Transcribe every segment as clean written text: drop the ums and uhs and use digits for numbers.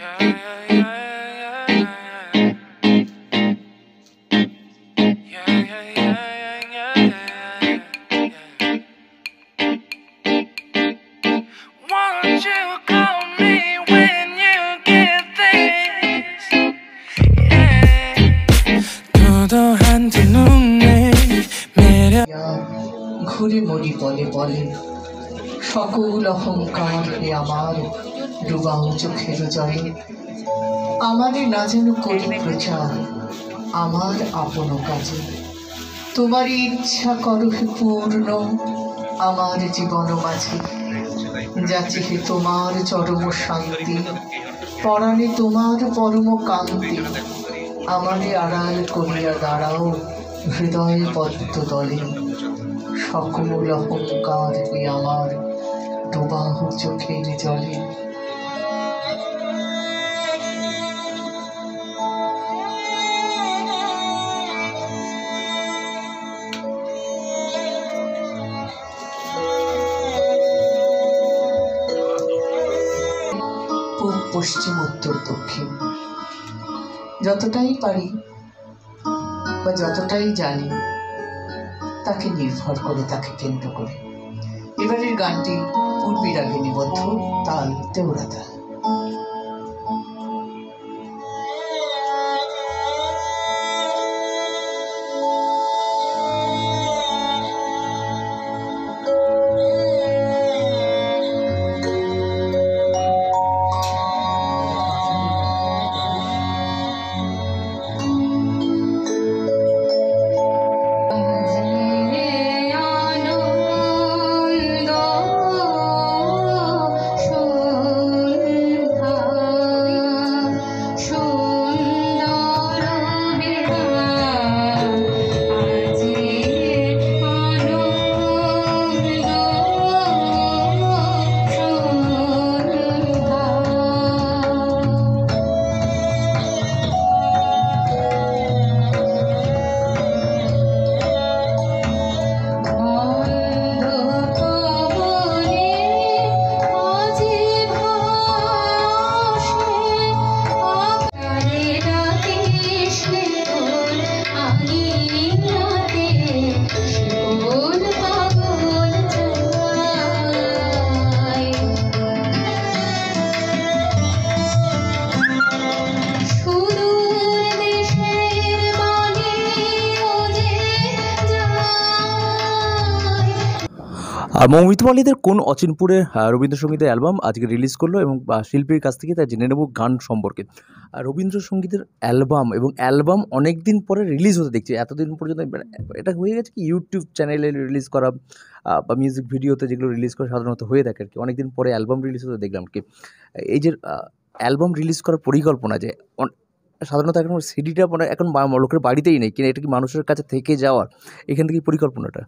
ঘুরে মরি বলে বলে সকল অহংকার আমার ডুবাও চোখের জলে আমারে না যেন করি প্রচার আমার আপন কাজে তোমার ইচ্ছা করো পূর্ণ আমার জীবন মাঝে যাচ্ছে তোমার চরম শান্তি পরাণে তোমার পরম কান্তি আমারে আড়াল করিয়া দাঁড়াও হৃদয়ে পদ্ম দলে সকল অহংকার আমার ডোবাহ চোখের জলে পূব পশ্চিম উত্তর দক্ষিণ যতটাই পারি বা যতটাই জানি তাকে নির্ভর করে তাকে কেন্দ্র করে এবারের গানটি পূর্বী রাগে নিবদ্ধ তাল তেওড়া তাল আর মৌমিতা পালিতের কোন অচিনপুরে রবীন্দ্রসঙ্গীতের অ্যালবাম আজকে রিলিজ করলো এবং শিল্পীর কাছ থেকে তা জেনে নেব গান সম্পর্কে। আর রবীন্দ্রসঙ্গীতের অ্যালবাম অনেক দিন পরে রিলিজ হতে দেখছি, এতদিন পর্যন্ত এটা হয়ে গেছে কি ইউটিউব চ্যানেলে রিলিজ করা বা মিউজিক ভিডিওতে যেগুলো রিলিজ করা সাধারণত হয়ে থাকে আর কি, অনেকদিন পরে অ্যালবাম রিলিজ হতে দেখলাম কি। এই যে অ্যালবাম রিলিজ করার পরিকল্পনা যে সাধারণত এখন সিডিটা এখন লোকের বাড়িতেই নেই কিনা, এটা কি মানুষের কাছে থেকে যাওয়ার এখান থেকেই পরিকল্পনাটা?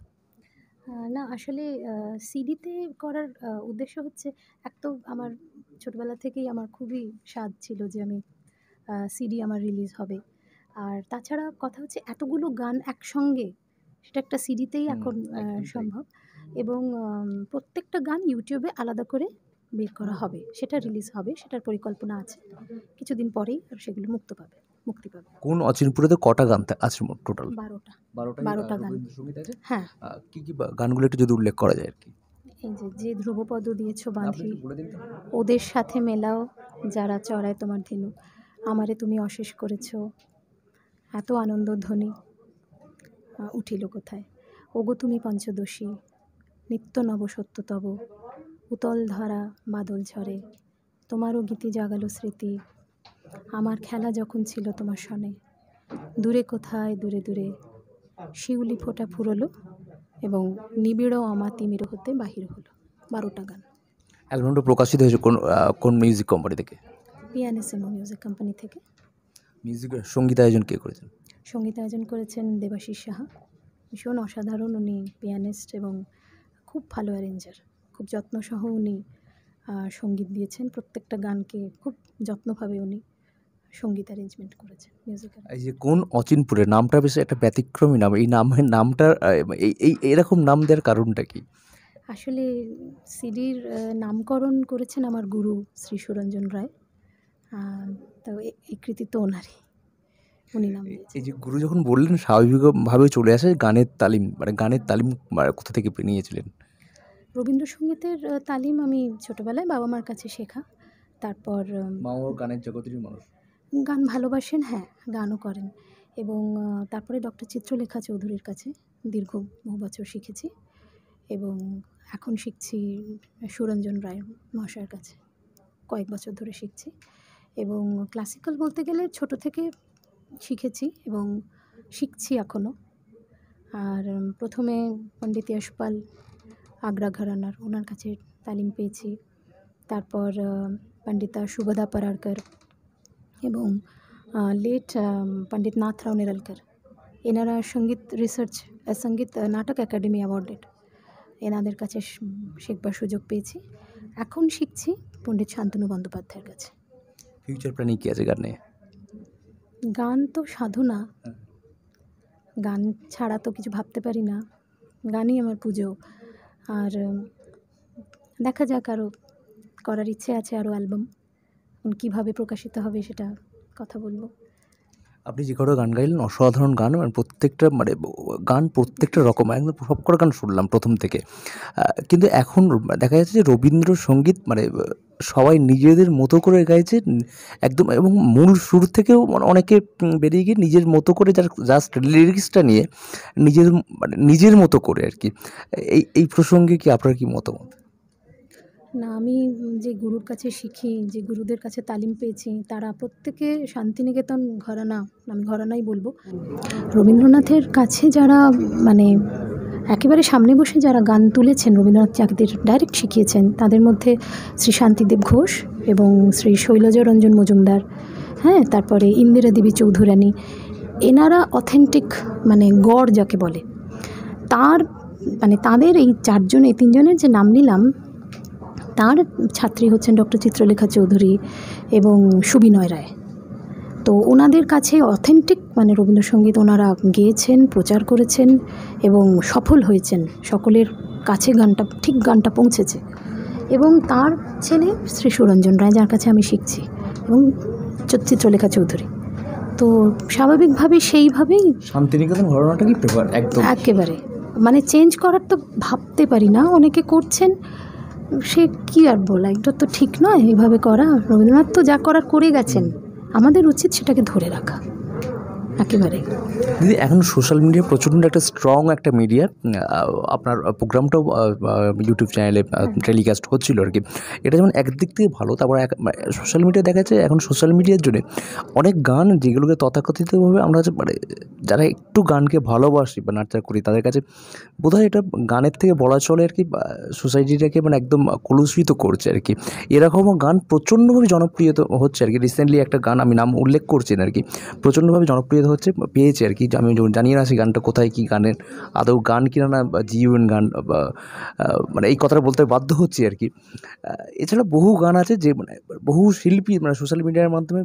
না আসলে সিডিতে করার উদ্দেশ্য হচ্ছে, এক তো আমার ছোটবেলা থেকেই আমার খুবই স্বাদ ছিল যে আমি সিডি আমার রিলিজ হবে। আর তাছাড়া কথা হচ্ছে এতগুলো গান একসঙ্গে সেটা একটা সিডিতেই এখন সম্ভব, এবং প্রত্যেকটা গান ইউটিউবে আলাদা করে বের করা হবে, সেটা রিলিজ হবে, সেটার পরিকল্পনা আছে। কিছুদিন পরেই আর সেগুলো মুক্তি পাবে। কোন অচিনপুরেতে কটা গান আছে টোটাল? 12টা গান। হ্যাঁ, কি কি গানগুলো একটু যদি উল্লেখ করা যায় আর কি। এই যে ধ্রুবপদ দিয়েছো বাঁধি, ওদের সাথে মেলাও যারা চড়ায় তোমার ধেনু, আমারে তুমি অশেষ করেছো, এত আনন্দ ধ্বনি উঠিল কোথায়, ওগো তুমি পঞ্চদশী, নিত্য নব সত্য তব, উতল ধারা বাদল ঝরে, তোমারও গীতি জাগালো স্মৃতি, আমার খেলা যখন ছিল তোমার সনে, দূরে কোথায় দূরে দূরে, শিউলি ফোঁটা ফুরলো, এবং নিবিড় আমার তিমির হতে বাহির হলো। 12টা গান। অ্যালবামটা প্রকাশিত হয়েছে কোন মিউজিক কোম্পানি থেকে? পিয়ানিসিমো মিউজিক কোম্পানি থেকে। মিউজিক সঙ্গীতায়োজন কে করেছেন? সঙ্গীতায়োজন করেছেন দেবাশিস সাহা, ভীষণ অসাধারণ উনি পিয়ানিস্ট এবং খুব ভালো অ্যারেঞ্জার, খুব যত্নসহ উনি সঙ্গীত দিয়েছেন, প্রত্যেকটা গানকে খুব যত্নভাবে উনি সঙ্গীত অ্যারেঞ্জমেন্ট করেছেন মিউজিক্যাল। এই যে কোন অচিনপুরের নামটা বেশ একটা ব্যতিক্রমী নাম, এই নামটা এরকম নাম দেওয়ার কারণটা কি? আসলে সিডির নামকরণ করেছেন আমার গুরু শ্রী সুরঞ্জন রায়, তো এই কৃতিত্ব ওনারই, উনি নাম দিয়েছেন। এই যে গুরু যখন বললেন স্বাভাবিকভাবে চলে আসে গানের তালিম, মানে গানের তালিম কোথা থেকে নিয়েছিলেন? রবীন্দ্রসঙ্গীতের তালিম আমি ছোটোবেলায় বাবা মার কাছে শেখা। তারপর মাও গানের জগতেরই মানুষ। গান ভালোবাসেন, হ্যাঁ, গানও করেন। এবং তারপরে ডক্টর চিত্রলেখা চৌধুরীর কাছে দীর্ঘ বহু বছর শিখেছি, এবং এখন শিখছি সুরঞ্জন রায় মহাশয়ের কাছে, কয়েক বছর ধরে শিখছি। এবং ক্লাসিক্যাল বলতে গেলে ছোটো থেকে শিখেছি এবং শিখছি এখনও। আর প্রথমে পণ্ডিত যশপাল আগ্রা ঘরানার, ওনার কাছে তালিম পেয়েছি। তারপর পণ্ডিতা সুভদা পারারকর এবং লেট পণ্ডিত নাথরাও নিরলকর, এনারা সঙ্গীত রিসার্চ, সঙ্গীত নাটক একাডেমি অ্যাওয়ার্ডেড, এনাদের কাছে শিখবার সুযোগ পেয়েছি। এখন শিখছি পণ্ডিত শান্তনু বন্দ্যোপাধ্যায়ের কাছে। ফিউচার প্ল্যানিং কী আছে গানে? গান তো সাধনা, গান ছাড়া তো কিছু ভাবতে পারি না, গানই আমার পুজো। আর দেখা যাক, আরও করার ইচ্ছে আছে, আরও অ্যালবাম কীভাবে প্রকাশিত হবে সেটা কথা বলবো। আপনি যে কটা গান গাইলেন অসাধারণ গান, মানে প্রত্যেকটা গান প্রত্যেকটা রকম, একদম সব কটা গান শুনলাম প্রথম থেকে। কিন্তু এখন দেখা যাচ্ছে যে রবীন্দ্রসঙ্গীত সবাই নিজেদের মতো করে গাইছে একদম, এবং মূল সুর থেকেও অনেকে বেরিয়ে গিয়ে নিজের মতো করে জাস্ট লিরিক্সটা নিয়ে নিজের মতো করে আর কি। এই প্রসঙ্গে কি আপনার কি মতামত? না, আমি যে গুরুর কাছে শিখি, যে গুরুদের কাছে তালিম পেয়েছি, তারা প্রত্যেকে শান্তিনিকেতন ঘরানা, আমি ঘরানাই বলবো। রবীন্দ্রনাথের কাছে যারা একেবারে সামনে বসে যারা গান তুলেছেন, রবীন্দ্রনাথ যাদের ডাইরেক্ট শিখিয়েছেন, তাদের মধ্যে শ্রী শান্তিদেব ঘোষ এবং শ্রী শৈলজা রঞ্জন মজুমদার, হ্যাঁ, তারপরে ইন্দিরা দেবী চৌধুরানী, এনারা অথেন্টিক গড় যাকে বলে, তাদের এই তিনজনের যে নাম নিলাম, তার ছাত্রী হচ্ছেন ডক্টর চিত্রলেখা চৌধুরী এবং সুবিনয় রায়। তো ওনাদের কাছে অথেন্টিক রবীন্দ্রসঙ্গীত ওনারা গেয়েছেন, প্রচার করেছেন এবং সফল হয়েছেন, সকলের কাছে গানটা পৌঁছেছে। এবং তার ছেলে শ্রী সুরঞ্জন রায়, যার কাছে আমি শিখছি, এবং চিত্রলেখা চৌধুরী। তো স্বাভাবিকভাবেই সেইভাবেই শান্তিনিকেতন ঘটনাটা কি প্রেফার একদম একেবারে চেঞ্জ করার তো ভাবতে পারি না, অনেকে করছেন, সে কি আর বলা, এটা তো ঠিক নয় এভাবে করা। রবীন্দ্রনাথ তো যা করার করে গেছেন, আমাদের উচিত সেটাকে ধরে রাখা একেবারে। দিদি, এখন সোশ্যাল মিডিয়া প্রচণ্ড একটা স্ট্রং একটা মিডিয়া, আপনার প্রোগ্রামটাও ইউটিউব চ্যানেলে টেলিকাস্ট হচ্ছিল আর কি। এটা যেমন একদিক থেকে ভালো, তারপর সোশ্যাল মিডিয়া দেখা যাচ্ছে এখন সোশ্যাল মিডিয়ার জন্য অনেক গান যেগুলোকে তথাকথিতভাবে আমরা যারা একটু গানকে ভালোবাসি বা নার্চার করি, তাদের কাছে বোধহয় এটা গানের থেকে বলা চলে আর কি, সোসাইটিটাকে একদম কলুষিত করছে আর কি। এরকমও গান প্রচণ্ডভাবে জনপ্রিয় হচ্ছে আর কি। রিসেন্টলি একটা গান, আমি নাম উল্লেখ করছি না আর কি, প্রচণ্ডভাবে জনপ্রিয় পেয়েছে আর কি। আমি জানি না সেই গানটা কোথায়, কি গানের আদৌ গান কিনা না জিওএন গান, বা এই কথাটা বলতে বাধ্য হচ্ছি আর কি। এছাড়া বহু গান আছে যে বহু শিল্পী সোশ্যাল মিডিয়ার মাধ্যমে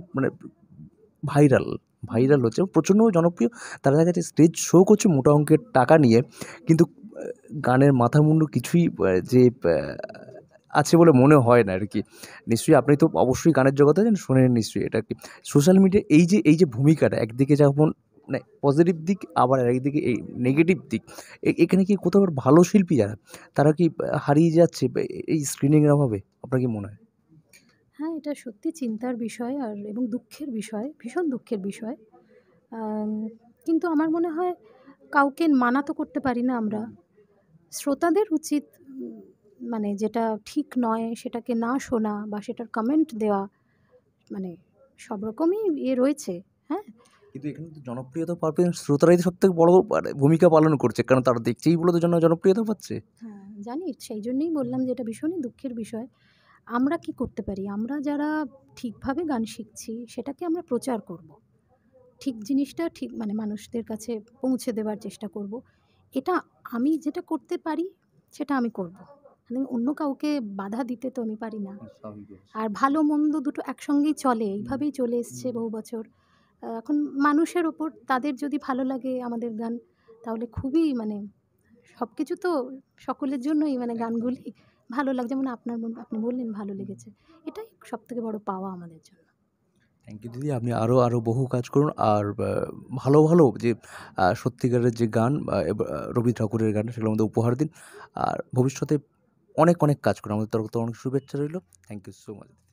ভাইরাল হচ্ছে, প্রচণ্ডভাবে জনপ্রিয়। তারা দেখা যাচ্ছে স্টেজ শো করছে মোটা অঙ্কের টাকা নিয়ে, কিন্তু গানের মাথা মুন্ডু কিছুই যে আছে বলে মনে হয় না আর কি। নিশ্চয়ই আপনি তো অবশ্যই গানের জগতে আছেন, শোনেন নিশ্চয়ই এটা কি। সোশ্যাল মিডিয়া এই যে ভূমিকাটা, একদিকে যেমন পজিটিভ দিক, আবার একদিকে এই নেগেটিভ দিক, এখানে কি কোথাও ভালো শিল্পী যারা, তারা কি হারিয়ে যাচ্ছে এই স্ক্রিনিংয়ের অভাবে? আপনার কি মনে হয়? হ্যাঁ, এটা সত্যি চিন্তার বিষয় এবং দুঃখের বিষয়, ভীষণ দুঃখের বিষয়। কিন্তু আমার মনে হয় কাউকে মানা তো করতে পারি না আমরা। শ্রোতাদের উচিত যেটা ঠিক নয় সেটাকে না শোনা বা সেটার কমেন্ট দেওয়া, সব রকমই রয়েছে, হ্যাঁ। কিন্তু এখানে তো জনপ্রিয়তা পাবে শ্রোতারাই তো সবথেকে বড় ভূমিকা পালন করছে, কারণ তারা দেখছেই বলে তো জনপ্রিয়তা পাচ্ছে। হ্যাঁ, জানি, সেই জন্যই বললাম যে এটা ভীষণই দুঃখের বিষয়। আমরা কি করতে পারি? আমরা যারা ঠিকভাবে গান শিখছি সেটাকে আমরা প্রচার করব, ঠিক জিনিসটা ঠিক মানুষদের কাছে পৌঁছে দেওয়ার চেষ্টা করব। এটা আমি যেটা করতে পারি সেটা আমি করব, অন্য কাউকে বাধা দিতে তো আমি পারি না। আর ভালো মন্দ দুটো একসঙ্গেই চলে, এইভাবেই চলে এসছে বহু বছর। এখন মানুষের ওপর, তাদের যদি ভালো লাগে আমাদের গান, তাহলে খুবই সব কিছু তো সকলের জন্যই গানগুলি ভালো লাগে। যেমন আপনি বললেন ভালো লেগেছে, এটাই সবথেকে বড় পাওয়া আমাদের জন্য। থ্যাংক ইউ দিদি। আপনি আরও আরও বহু কাজ করুন, আর ভালো ভালো যে সত্যিকারের যে গান রবি ঠাকুরের গান সেগুলো আমাদের উপহার দিন, আর ভবিষ্যতে অনেক অনেক কাজ করুন। আমাদের তরফ থেকে অনেক শুভেচ্ছা রইল। Thank you so much.